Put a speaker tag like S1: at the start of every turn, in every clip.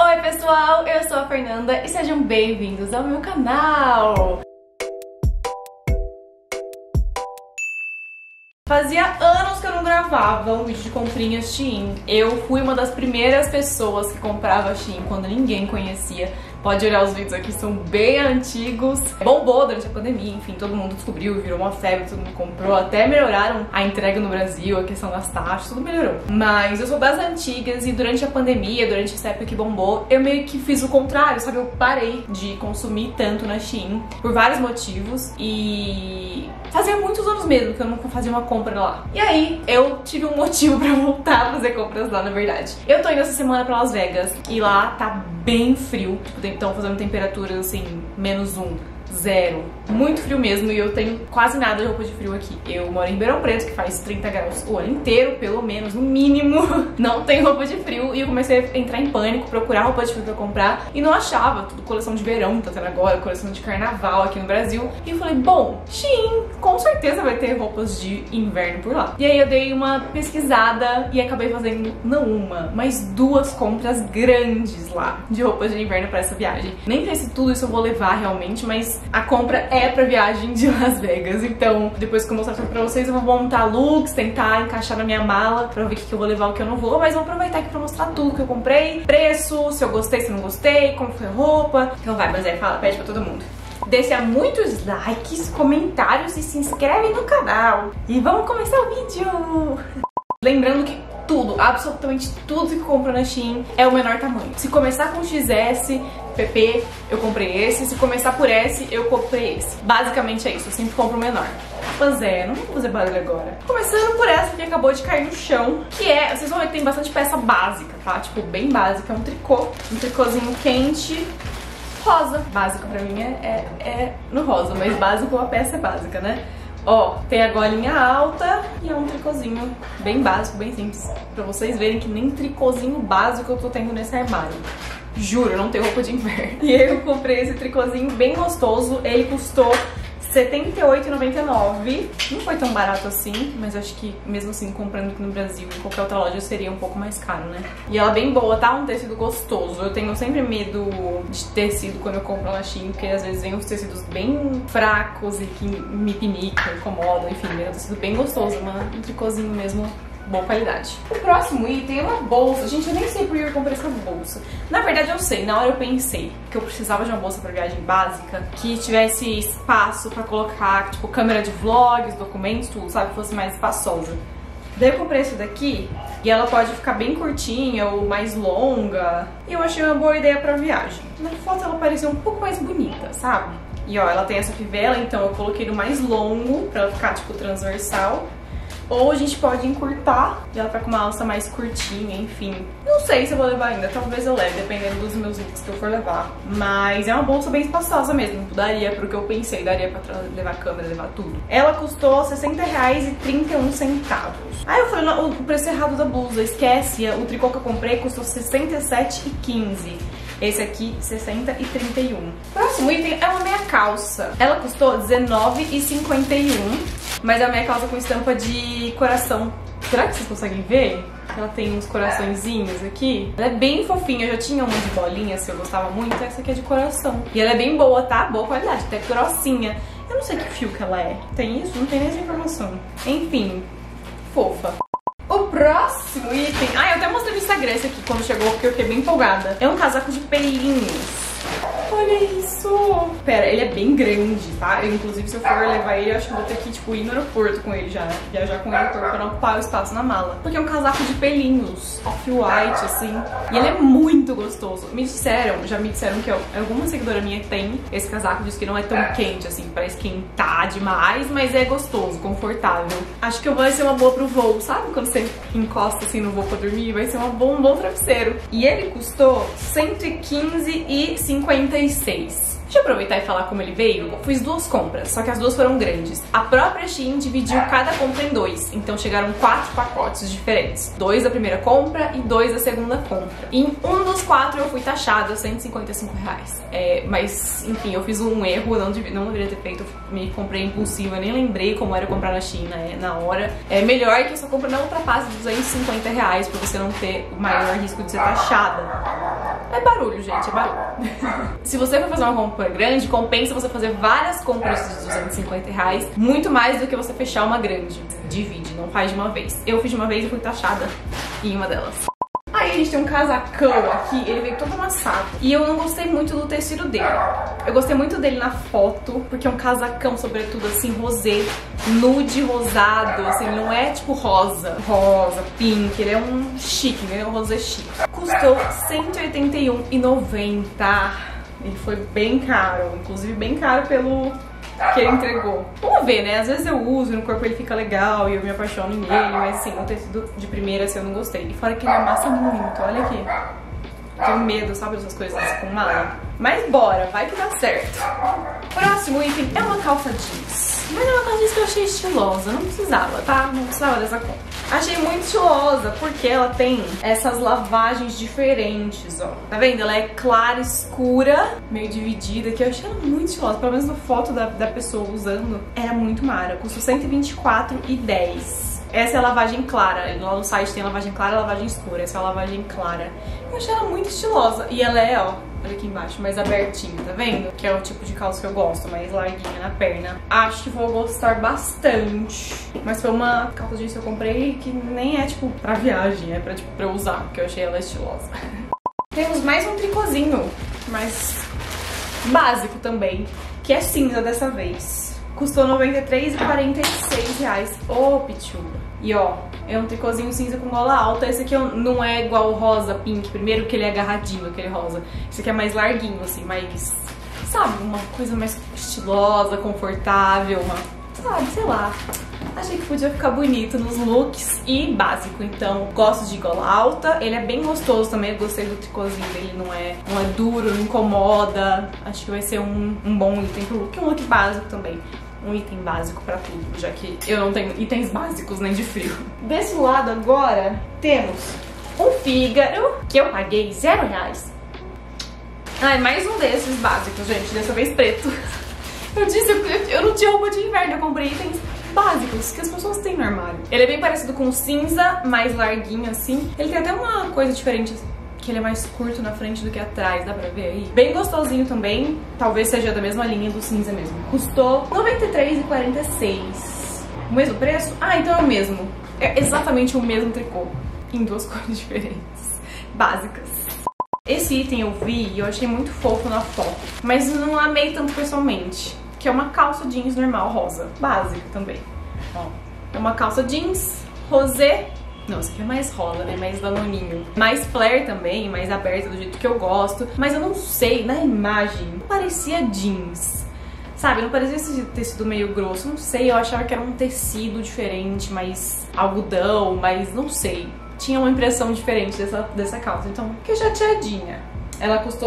S1: Oi pessoal, eu sou a Fernanda e sejam bem-vindos ao meu canal! Fazia anos que eu não gravava um vídeo de comprinhas Shein. Eu fui uma das primeiras pessoas que comprava Shein quando ninguém conhecia. Pode olhar os vídeos aqui, são bem antigos. Bombou durante a pandemia, enfim, todo mundo descobriu, virou uma febre, todo mundo comprou. Até melhoraram a entrega no Brasil, a questão das taxas, tudo melhorou. Mas eu sou das antigas e durante a pandemia, durante essa época que bombou, eu meio que fiz o contrário, sabe? Eu parei de consumir tanto na Shein por vários motivos e fazia muitos anos mesmo que eu nunca fazia uma compra lá. E aí, eu tive um motivo pra voltar a fazer compras lá, na verdade. Eu tô indo essa semana pra Las Vegas e lá tá bem frio. Então fazendo temperaturas assim, -1, 0. Muito frio mesmo e eu tenho quase nada de roupa de frio aqui. Eu moro em Ribeirão Preto, que faz 30 graus o ano inteiro, pelo menos, no mínimo. Não tem roupa de frio e eu comecei a entrar em pânico, procurar roupa de frio pra comprar e não achava. Tudo coleção de verão, tá tendo agora, coleção de carnaval aqui no Brasil. E eu falei, bom, Shein, com certeza vai ter roupas de inverno por lá. E aí eu dei uma pesquisada e acabei fazendo, não uma, mas 2 compras grandes lá de roupas de inverno pra essa viagem. Nem sei se tudo isso eu vou levar realmente, mas a compra é pra viagem de Las Vegas. Então, depois que eu mostrar tudo pra vocês, eu vou montar looks, tentar encaixar na minha mala pra ver o que eu vou levar, o que eu não vou. Mas vou aproveitar aqui pra mostrar tudo que eu comprei, preço, se eu gostei, se não gostei, como foi a roupa. Então vai, mas fala, pede pra todo mundo. Deixa muitos likes, comentários e se inscreve no canal. E vamos começar o vídeo! Lembrando que tudo, absolutamente tudo que compro na Shein é o menor tamanho. Se começar com XS, PP, eu comprei esse. Se começar por S, eu comprei esse. Basicamente é isso, eu sempre compro o menor. Mas não vou fazer barulho agora. Começando por essa que acabou de cair no chão, que é, vocês vão ver que tem bastante peça básica, tá? Tipo, bem básica, é um tricôzinho quente, rosa. Básico pra mim é no rosa, mas básico a peça é básica, né? Ó, tem a golinha alta e é um tricôzinho bem básico, bem simples. Pra vocês verem que nem tricôzinho básico eu tô tendo nesse armário. Juro, não tem roupa de inverno. E eu comprei esse tricôzinho bem gostoso. Ele custou R$ 78,99. Não foi tão barato assim, mas acho que mesmo assim, comprando aqui no Brasil, em qualquer outra loja, seria um pouco mais caro, né? E ela é bem boa, tá? Um tecido gostoso. Eu tenho sempre medo de tecido quando eu compro na Shein, porque às vezes vem uns tecidos bem fracos e que me pinicam, incomodam, enfim, é um tecido bem gostoso, um tricôzinho mesmo. Boa qualidade. O próximo item é uma bolsa. Gente, eu nem sei por que eu comprei essa bolsa. Na verdade eu sei, na hora eu pensei que eu precisava de uma bolsa pra viagem básica que tivesse espaço pra colocar, tipo, câmera de vlogs, documentos, tudo, sabe? Que fosse mais espaçosa. Daí eu comprei essa daqui e ela pode ficar bem curtinha ou mais longa. E eu achei uma boa ideia pra viagem. Na foto ela pareceu um pouco mais bonita, sabe? E ó, ela tem essa fivela, então eu coloquei no mais longo pra ela ficar, tipo, transversal. Ou a gente pode encurtar e ela tá com uma alça mais curtinha, enfim. Não sei se eu vou levar ainda, talvez eu leve, dependendo dos meus looks que eu for levar. Mas é uma bolsa bem espaçosa mesmo, daria pro que eu pensei, daria pra levar câmera, levar tudo. Ela custou R$ 60,31. Aí eu falei, não, o preço errado da blusa, esquece, o tricô que eu comprei custou R$ 67,15. Esse aqui, R$ 60,31. Próximo item é uma meia calça. Ela custou R$ 19,51. Mas é uma meia calça com estampa de coração. Será que vocês conseguem ver? Ela tem uns coraçõezinhos aqui. Ela é bem fofinha, eu já tinha uma de bolinhas que eu gostava muito. Essa aqui é de coração. E ela é bem boa, tá? Boa qualidade, até grossinha. Eu não sei que fio que ela é. Tem isso? Não tem nem essa informação. Enfim, fofa. O próximo item... eu até mostrei no Instagram esse aqui quando chegou, porque eu fiquei bem empolgada. É um casaco de pelinhos. Olha isso! Pera, ele é bem grande, tá? Eu, inclusive, se eu for levar ele, eu acho que vou ter que, tipo, ir no aeroporto com ele já. Viajar com ele pra não ocupar o espaço na mala. Porque é um casaco de pelinhos, off-white, assim. E ele é muito gostoso. Já me disseram que alguma seguidora minha tem esse casaco, diz que não é tão quente, assim, pra esquentar demais, mas é gostoso, confortável. Acho que vai ser uma boa pro voo, sabe? Quando você encosta, assim, no voo pra dormir, vai ser um bom travesseiro. E ele custou R$ 115,56. Deixa eu aproveitar e falar como ele veio. Eu fiz 2 compras, só que as 2 foram grandes. A própria Shein dividiu cada compra em 2, então chegaram 4 pacotes diferentes. 2 da primeira compra e 2 da segunda compra. Em um dos 4 eu fui taxada R$155. Mas, enfim, eu fiz um erro, não deveria ter feito. Eu me comprei impulsiva, nem lembrei como era comprar na Shein na hora. É melhor que a sua compra não ultrapasse R$250 pra você não ter o maior risco de ser taxada. É barulho, gente, é barulho. Se você for fazer uma compra grande, compensa você fazer várias compras de R$250, muito mais do que você fechar uma grande. Divide, não faz de uma vez. Eu fiz de uma vez e fui taxada em uma delas. Aí a gente tem um casacão aqui, ele veio todo amassado. E eu não gostei muito do tecido dele. Eu gostei muito dele na foto, porque é um casacão, sobretudo assim, rosé, nude rosado, assim, não é tipo rosa, pink, ele é um chique, ele é um rosé chique. Custou R$181,90. Ele foi bem caro, inclusive bem caro pelo que ele entregou. Vamos ver, né? Às vezes eu uso e no corpo ele fica legal e eu me apaixono nele, mas assim, o tecido de primeira assim, eu não gostei. E fora que ele amassa muito, olha aqui. Eu tenho medo, sabe, dessas coisas com mala. Mas bora, vai que dá certo. Próximo item é uma calça jeans. Mas é uma calça jeans que eu achei estilosa, não precisava, tá? Não precisava dessa compra. Achei muito estilosa, porque ela tem essas lavagens diferentes, ó. Tá vendo? Ela é clara, escura, meio dividida, que eu achei ela muito estilosa. Pelo menos na foto da pessoa usando, era muito mara. Custou R$124,10. Essa é a lavagem clara. Lá no site tem a lavagem clara e a lavagem escura. Essa é a lavagem clara. Eu achei ela muito estilosa. E ela é, ó, olha aqui embaixo, mais abertinha, tá vendo? Que é o tipo de calça que eu gosto, mais larguinha na perna. Acho que vou gostar bastante. Mas foi uma calça jeans que eu comprei que nem é, tipo, pra viagem. É pra, tipo, pra eu usar, porque eu achei ela estilosa. Temos mais um tricôzinho, mais básico também, que é cinza dessa vez. Custou R$93,46. Ô, pichula. E ó, é um tricôzinho cinza com gola alta. Esse aqui não é igual o rosa pink primeiro, que ele é agarradinho, aquele rosa. Esse aqui é mais larguinho, assim, mais... Sabe, uma coisa mais estilosa, confortável, sabe, sei lá. Achei que podia ficar bonito nos looks e básico, então gosto de gola alta. Ele é bem gostoso também, eu gostei do tricôzinho dele, não é duro, não incomoda. Acho que vai ser um bom item pro look, um look básico também. Um item básico pra tudo, já que eu não tenho itens básicos nem de frio. Desse lado agora temos um Fígaro, que eu paguei R$0. Ah, é mais um desses básicos, gente, dessa vez preto. Eu disse, eu não tinha roupa de inverno, eu comprei itens básicos que as pessoas têm no armário. Ele é bem parecido com o cinza, mais larguinho assim. Ele tem até uma coisa diferente, que ele é mais curto na frente do que atrás, dá pra ver aí? Bem gostosinho também, talvez seja da mesma linha do cinza mesmo. Custou R$93,46. O mesmo preço? Ah, então é o mesmo. É exatamente o mesmo tricô, em duas cores diferentes, básicas. Esse item eu vi e eu achei muito fofo na foto, mas não amei tanto pessoalmente. Que é uma calça jeans normal, rosa. Básica também. Ó, é uma calça jeans, rosé. Não, essa aqui é mais rosa, né? Mais danoninho. Mais flare também, mais aberta do jeito que eu gosto. Mas eu não sei, na imagem, não parecia jeans. Sabe, não parecia esse tecido meio grosso. Não sei, eu achava que era um tecido diferente, mais algodão, mas não sei. Tinha uma impressão diferente dessa calça, então fiquei chateadinha. Ela custou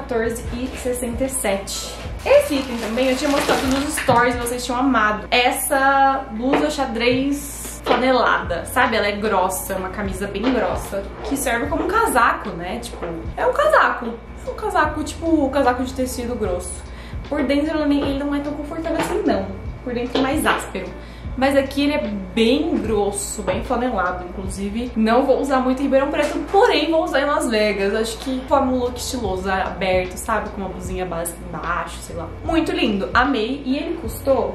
S1: R$114,67. Esse item também eu tinha mostrado nos stories e vocês tinham amado. Essa blusa xadrez flanelada, sabe? Ela é grossa, uma camisa bem grossa, que serve como um casaco, né? Tipo, é um casaco. Um casaco, tipo, um casaco de tecido grosso. Por dentro ele não é tão confortável assim, não. Por dentro é mais áspero. Mas aqui ele é bem grosso, bem flanelado, inclusive. Não vou usar muito em Ribeirão Preto, porém vou usar em Las Vegas. Acho que forma um look estiloso, aberto, sabe? Com uma blusinha básica embaixo, sei lá. Muito lindo, amei. E ele custou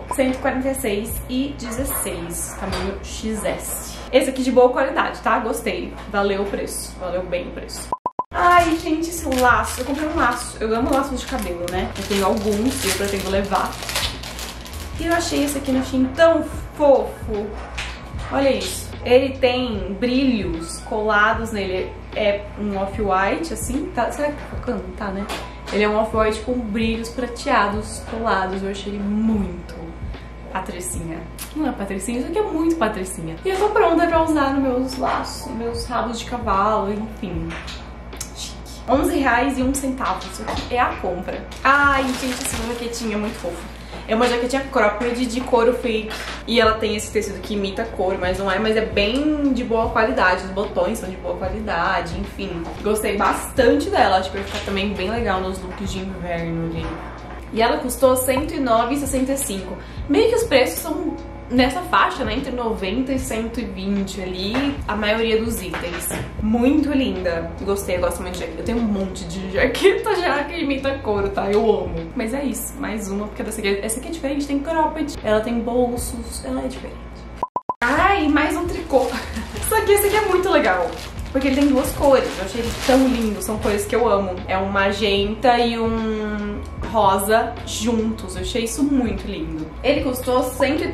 S1: R$146,16, tamanho XS. Esse aqui de boa qualidade, tá? Gostei. Valeu o preço, valeu bem o preço. Ai, gente, esse laço. Eu comprei um laço. Eu amo laços de cabelo, né? Eu tenho alguns e eu pretendo levar. E eu achei esse aqui no Shein tão fofo. Olha isso. Ele tem brilhos colados nele. É um off-white, assim. Tá, será que tá focando? Tá, né? Ele é um off-white com brilhos prateados colados. Eu achei ele muito patricinha. Não é patricinha, isso aqui é muito patricinha. E eu tô pronta pra usar nos meus laços, nos meus rabos de cavalo, enfim. Chique. R$11,01. Isso aqui é a compra. Ai, gente, essa jaquetinha é muito fofa. É uma jaquetinha cropped de couro fake. E ela tem esse tecido que imita couro, mas não é. Mas é bem de boa qualidade. Os botões são de boa qualidade, enfim. Gostei bastante dela. Acho que vai ficar também bem legal nos looks de inverno ali. E ela custou R$109,65. Meio que os preços são nessa faixa, né, entre 90 e 120 ali, a maioria dos itens. Muito linda. Gostei, eu gosto muito de jaqueta. Eu tenho um monte de jaqueta já que imita couro, tá? Eu amo. Mas é isso, mais uma, porque essa aqui é diferente, tem cropped, ela tem bolsos, ela é diferente. Ai, mais um tricô. Esse aqui é muito legal, porque ele tem duas cores, eu achei ele tão lindo, são cores que eu amo. É um magenta e um rosa juntos, eu achei isso muito lindo. Ele custou R$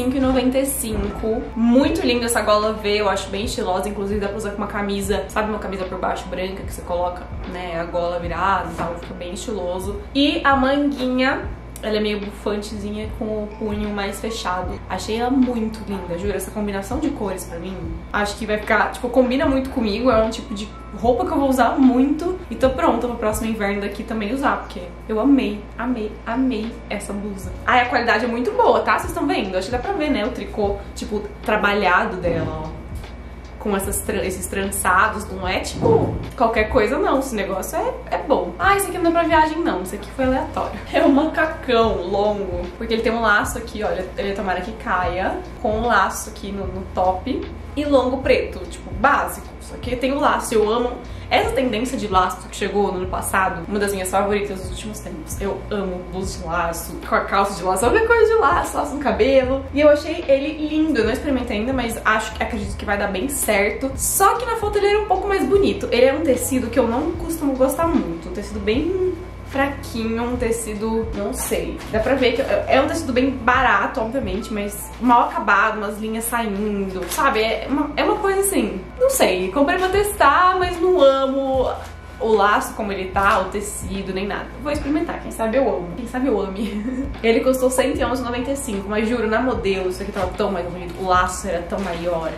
S1: 135,95, muito lindo essa gola V, eu acho bem estilosa, inclusive dá pra usar com uma camisa, sabe uma camisa por baixo branca que você coloca, né, a gola virada e tal, fica bem estiloso. E a manguinha, ela é meio bufantezinha com o punho mais fechado. Achei ela muito linda, juro. Essa combinação de cores pra mim, acho que vai ficar, tipo, combina muito comigo. É um tipo de roupa que eu vou usar muito. E tô pronta pro próximo inverno daqui também usar, porque eu amei, amei, amei essa blusa. Ai, a qualidade é muito boa, tá? Vocês estão vendo? Acho que dá pra ver, né? O tricô, tipo, trabalhado dela, ó. Com esses trançados, não é tipo qualquer coisa não, esse negócio é bom. Ah, esse aqui não é pra viagem não, esse aqui foi aleatório. É um macacão longo, porque ele tem um laço aqui, olha, ele tomara que caia, com um laço aqui no top e longo preto, tipo, básico. Só que tem o laço, eu amo essa tendência de laço que chegou no ano passado, uma das minhas favoritas dos últimos tempos. Eu amo blusa de laço, com a calça de laço, qualquer coisa de laço, laço no cabelo. E eu achei ele lindo, eu não experimentei ainda, mas acredito que vai dar bem certo. Só que na foto ele era um pouco mais bonito. Ele é um tecido que eu não costumo gostar muito, um tecido bem fraquinho, um tecido, não sei, dá pra ver que é um tecido bem barato, obviamente, mas mal acabado, umas linhas saindo, sabe? É uma coisa assim, não sei, comprei pra testar, mas não amo o laço como ele tá, o tecido, nem nada. Vou experimentar, quem sabe eu amo, quem sabe eu ame. Ele custou R$ 111,95, mas juro, na modelo, isso aqui tava tão mais bonito, o laço era tão maior,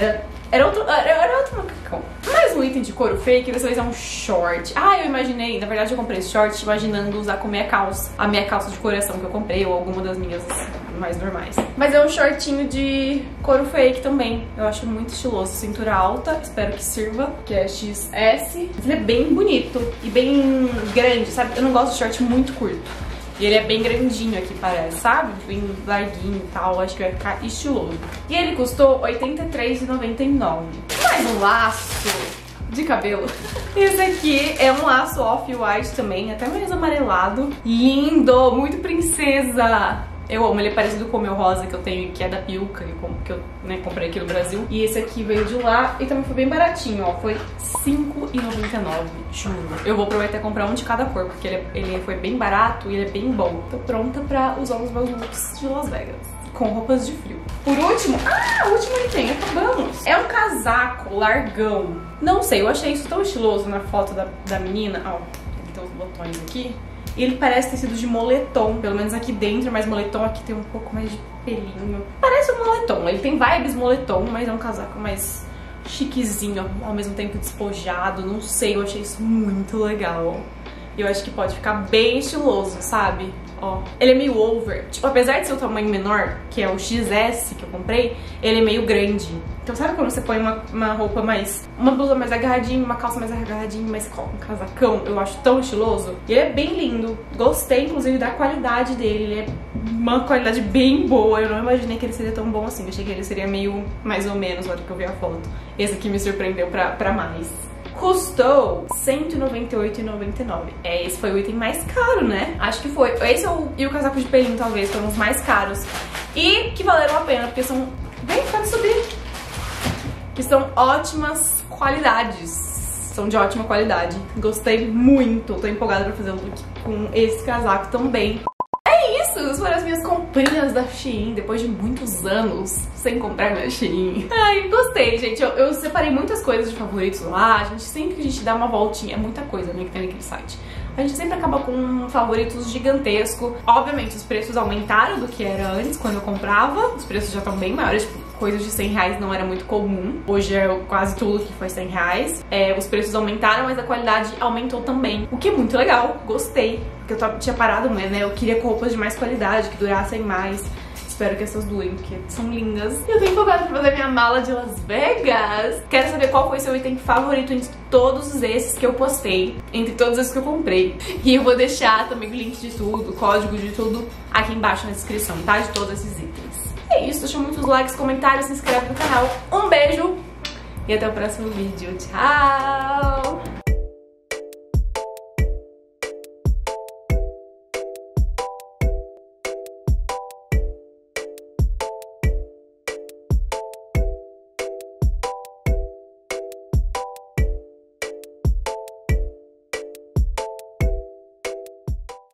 S1: era outro macacão. Mais um item de couro fake, dessa vez é um short. Ah, eu imaginei, na verdade eu comprei esse short imaginando usar com minha calça. A minha calça de coração que eu comprei, ou alguma das minhas mais normais. Mas é um shortinho de couro fake também. Eu acho muito estiloso, cintura alta, espero que sirva, que é XS. Ele é bem bonito e bem grande, sabe? Eu não gosto de short muito curto. E ele é bem grandinho aqui, parece, sabe? Bem larguinho e tal, acho que vai ficar estiloso. E ele custou R$ 83,99. Mais um laço de cabelo. Esse aqui é um laço off-white também, até mais amarelado. Lindo, muito princesa. Eu amo, ele é parecido com o meu rosa que eu tenho, que é da Pilca, que eu comprei aqui no Brasil. E esse aqui veio de lá e também foi bem baratinho, ó. Foi R$ 5,99, juro. Eu vou aproveitar e comprar um de cada cor, porque ele foi bem barato e ele é bem bom. Tô pronta pra usar os meus looks de Las Vegas, com roupas de frio. Por último, o último item, acabamos. É um casaco largão. Não sei, eu achei isso tão estiloso na foto da menina. Ó, ele tem os botões aqui. E ele parece tecido de moletom, pelo menos aqui dentro, mas moletom aqui tem um pouco mais de pelinho. Parece um moletom, ele tem vibes moletom, mas é um casaco mais chiquezinho, ao mesmo tempo despojado, não sei, eu achei isso muito legal. E eu acho que pode ficar bem estiloso, sabe? Ó, ele é meio over, tipo, apesar de ser o tamanho menor, que é o XS que eu comprei, ele é meio grande. Então sabe quando você põe uma roupa uma blusa mais agarradinha, uma calça mais agarradinha, mas com um casacão, eu acho tão estiloso. E ele é bem lindo, gostei inclusive da qualidade dele, ele é uma qualidade bem boa, eu não imaginei que ele seria tão bom assim, eu achei que ele seria meio mais ou menos na hora que eu vi a foto. Esse aqui me surpreendeu pra mais. Custou R$ 198,99. Esse foi o item mais caro, né? Acho que foi. Esse e o casaco de pelinho, talvez, foram os mais caros. E que valeram a pena, porque são... Vem, pode subir. Que são ótimas qualidades. São de ótima qualidade. Gostei muito. Tô empolgada pra fazer o look com esse casaco também. Essas foram as minhas comprinhas da Shein, depois de muitos anos sem comprar na Shein. Ai, gostei, gente. Eu separei muitas coisas de favoritos lá. Sempre que a gente dá uma voltinha, é muita coisa, né, que tem naquele site. A gente sempre acaba com um favoritos gigantesco. Obviamente, os preços aumentaram do que era antes, quando eu comprava. Os preços já estão bem maiores, tipo, coisas de R$100 não era muito comum. Hoje é quase tudo que foi R$100. Os preços aumentaram, mas a qualidade aumentou também. O que é muito legal, gostei. Porque eu tinha parado, né? Eu queria roupas de mais qualidade, que durassem mais. Espero que essas durem, porque são lindas. Eu tô empolgada pra fazer minha mala de Las Vegas. Quero saber qual foi seu item favorito entre todos esses que eu postei, entre todos esses que eu comprei. E eu vou deixar também o link de tudo, o código de tudo aqui embaixo na descrição, tá? De todos esses itens. É é isso, deixa muitos likes, comentários, se inscreve no canal. Um beijo e até o próximo vídeo. Tchau!